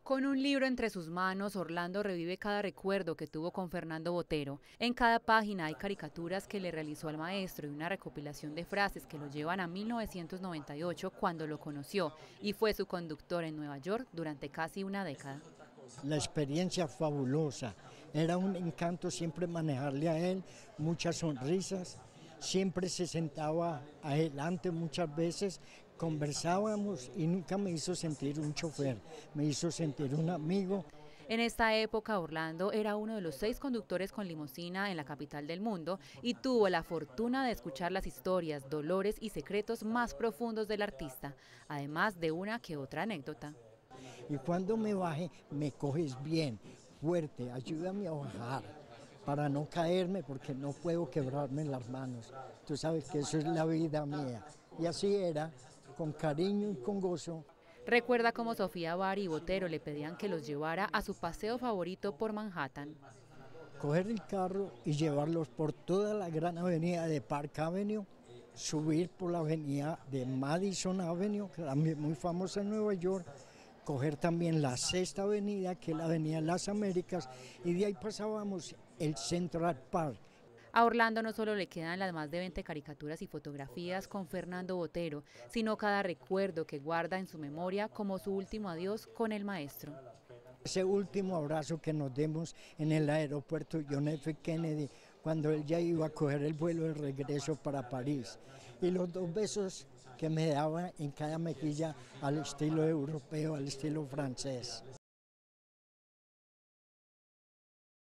Con un libro entre sus manos, Orlando revive cada recuerdo que tuvo con Fernando Botero. En cada página hay caricaturas que le realizó al maestro y una recopilación de frases que lo llevan a 1998, cuando lo conoció y fue su conductor en Nueva York durante casi una década. La experiencia fabulosa, era un encanto siempre manejarle a él, muchas sonrisas, siempre se sentaba adelante muchas veces, conversábamos y nunca me hizo sentir un chofer, me hizo sentir un amigo. En esta época, Orlando era uno de los 6 conductores con limusina en la capital del mundo y tuvo la fortuna de escuchar las historias, dolores y secretos más profundos del artista, además de una que otra anécdota. Y cuando me baje, me coges bien, fuerte, ayúdame a bajar para no caerme porque no puedo quebrarme las manos. Tú sabes que eso es la vida mía. Y así era, con cariño y con gozo. Recuerda cómo Sofía Bari y Botero le pedían que los llevara a su paseo favorito por Manhattan. Coger el carro y llevarlos por toda la gran avenida de Park Avenue, subir por la avenida de Madison Avenue, que también es muy famosa en Nueva York, coger también la Sexta Avenida, que es la Avenida de las Américas, y de ahí pasábamos el Central Park. A Orlando no solo le quedan las más de 20 caricaturas y fotografías con Fernando Botero, sino cada recuerdo que guarda en su memoria como su último adiós con el maestro. Ese último abrazo que nos dimos en el aeropuerto John F. Kennedy, cuando él ya iba a coger el vuelo de regreso para París, y los 2 besos que me daba en cada mejilla al estilo europeo, al estilo francés.